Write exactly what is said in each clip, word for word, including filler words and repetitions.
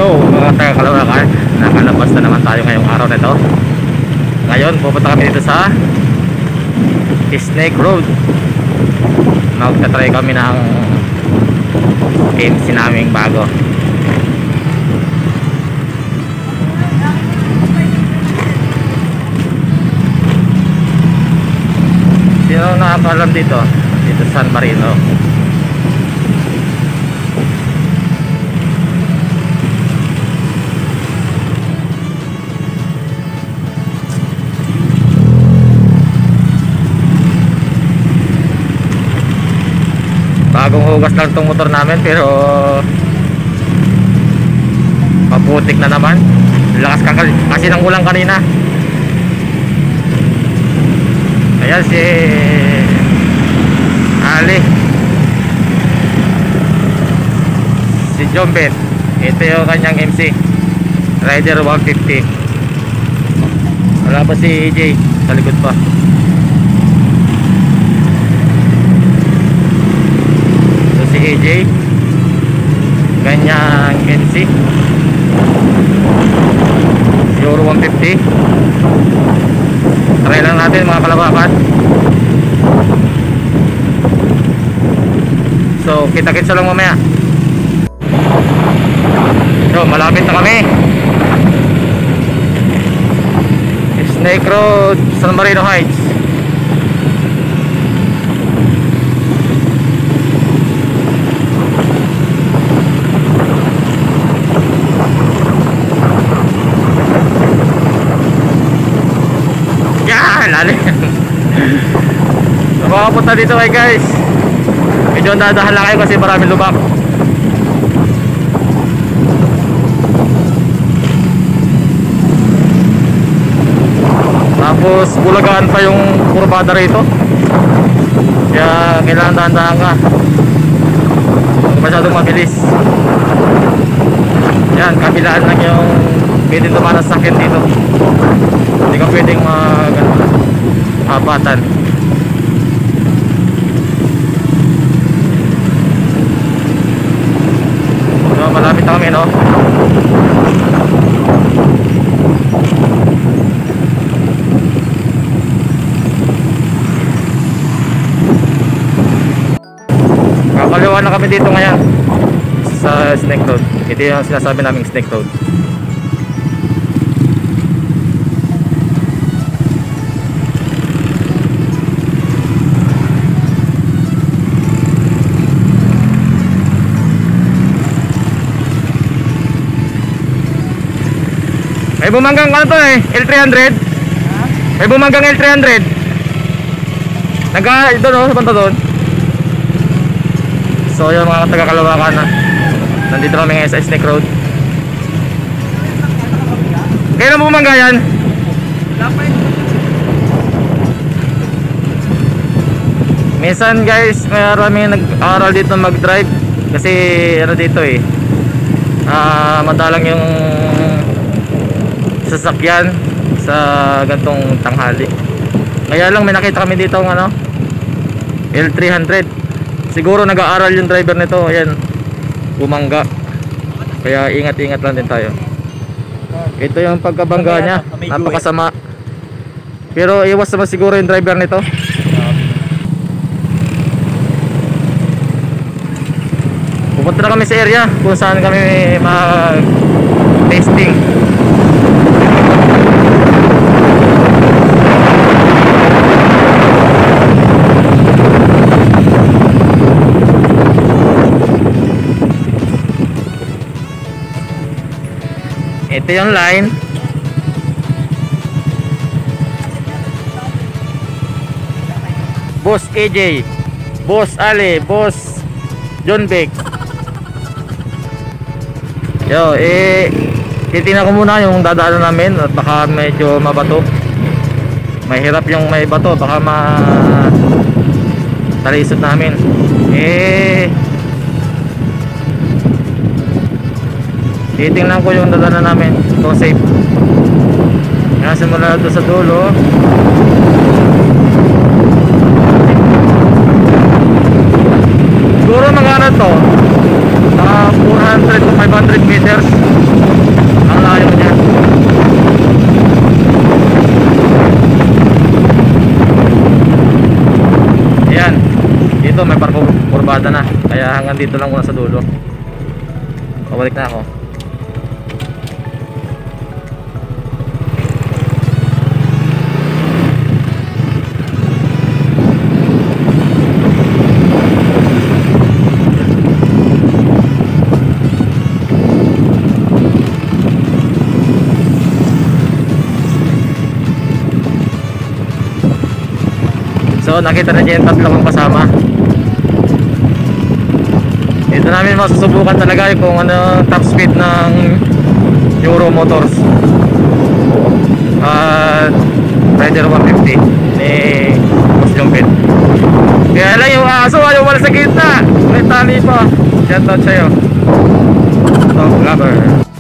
Yo mga taga-Caloocan, nakalabas na naman tayo ngayong araw na ito. Ngayon pupunta kami dito sa Snake Road. Magta-try kami ng M C naming bago. Sino nakakalam dito? Dito San Marino. Bagong hugas lang itong motor namin, pero maputik na naman. Lakas kasi ng ulang kanina. Ayan si Ali, si John Ben. Ito yung kanyang M C Rider one fifty. Wala pa si A J sa likod pa. Si A J kanyang M C Euro one fifty. Try lang natin mga Caloocan. So kita-kits lang mamaya. So malapit na kami. Snake Road, San Marino Heights. Lalim. So, makapunta dito kayo guys. Medyo dadahan lang kayo kasi maraming lubak. Tapos bulagaan pa yung kurbada rito. Kaya kailangan dahan-dahan ka. Huwag masyadong mabilis. Yan, kabilaan lang yung pwede tumanas sa akin dito. Hindi ka pwedeng mag habatan. So malapit na kami, no? Kakaliwa na kami dito ngayon sa Snake Road. Ito yung sinasabi naming Snake Road. May bumanggang ano to eh, L three hundred. May bumanggang L three hundred. Nagka, ito no, sa banda doon. So yun mga taga-Caloocan na. Nandito kami ngayon sa Snake Road. Kailan bumangga yan? Minsan guys, marami nag-aaral dito mag-drive. Kasi ano dito eh, uh, madalang yung sasakyan sa gantong tanghali. Kaya lang may nakita kami dito ng ano, L three hundred. Siguro nag-aaral yung driver nito. Ayan, bumangga. Kaya ingat-ingat lang din tayo. Ito yung pagkabangga niya, napakasama. Pero iwas naman siguro yung driver nito. Pupunta na kami sa area kung saan kami mag-testing. Ito yung line. Boss A J, Boss Ali, Boss John Beck. Yo, eh titingnan ko muna yung dadaanan namin at baka medyo mabato. Mahirap yung may bato, baka ma talisod namin. Eh titingnan ko yung dadaanan namin kung safe. Yan, simula doon sa dulo. Siguro mga ano to, uh, four hundred to five hundred meters. dito may parkurbada na, kaya hanggang dito lang muna sa dulo. Pabalik na ako. So nakita na niyo yung tatlo kong kasama. Ito namin masusubukan talaga kung ano top speed ng Euro Motors at Rider one fifty ni Boss Jumpet. Kaya lang yung aso ayaw wala sa gitna, may tali pa. Shout out sa'yo, Dog Lover.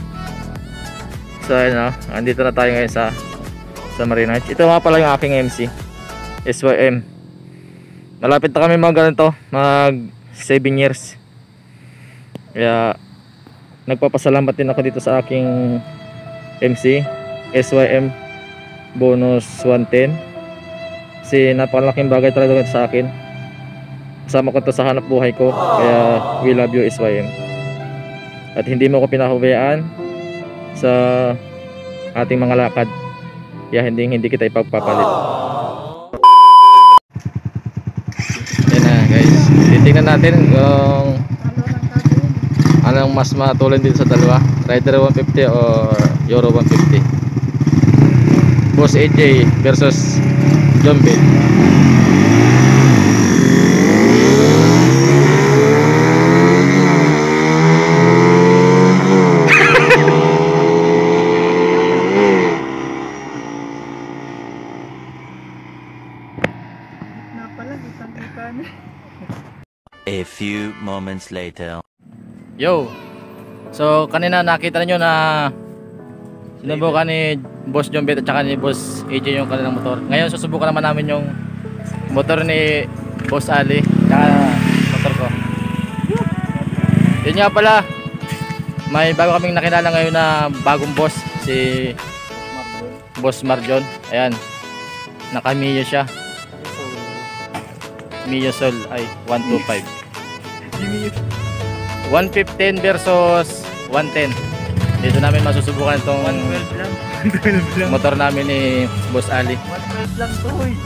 So ayun o, andito na tayo ngayon sa sa Marina. Ito nga pala yung aking M C S Y M. Malapit na kami mag ganito, mag seven years. Kaya nagpapasalamat din ako dito sa aking M C S Y M bonus one ten. Kasi napakalaking bagay talaga sa akin. Kasama ko to sa hanap buhay ko. Kaya we love you S Y M. At hindi mo ko pinahubayaan sa ating mga lakad. Kaya hindi hindi kita ipagpapalit. Guys, titingnan natin kung anong mas matulad dito sa dalawa, Rider one fifty or Euro one fifty. Boss A J versus Jumpet. A few moments later. Yo. So kanina nakita niyo na sinubukan ni Boss Jumpet at saka ni Boss A J yung kanilang motor. Ngayon susubukan naman namin yung motor ni Boss Ali at motor ko. Yun nga pala, may bago kaming nakilala ngayon na bagong boss, si Boss Marjon. Ayan, naka Mio siya, Mio Sol ay one twenty-five. one fifteen versus one ten. Dito namin masusubukan itong one twelve lang. one twelve lang. motor namin ni Boss Ali. one twelve lang to, hoy.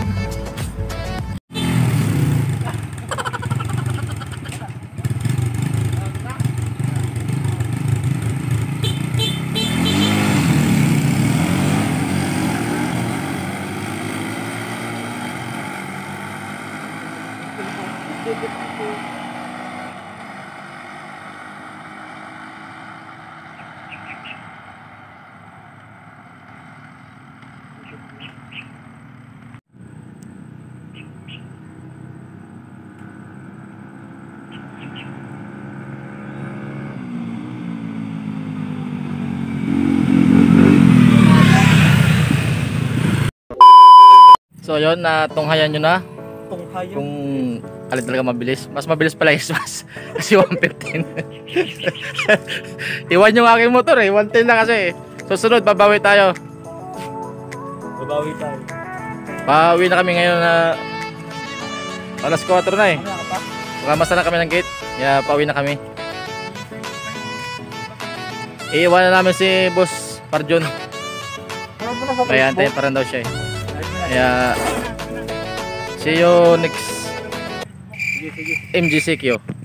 So yun, natunghayan nyo na Tunghayan. kung alin talaga mabilis. Mas mabilis pala yung Swas kasi one fifteen. Iwan yung aking motor eh, one ten lang kasi. Susunod, babawi tayo. Babawi tayo. Pauwi na kami ngayon na alas kwatro na eh. Ano ka pa? Makamasa na kami ng gate, kaya pauwi na kami. Iiwan na namin si Boss Parjon. Ano mo na sa Kaya antayin pa rin daw siya eh. Kaya see you next Sige, sige. M G C Q.